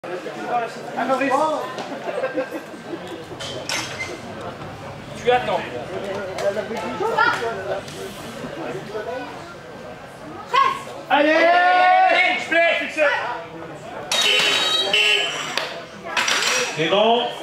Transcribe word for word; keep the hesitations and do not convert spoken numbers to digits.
Tu attends. Allez, allez, je plais, fixe. C'est bon.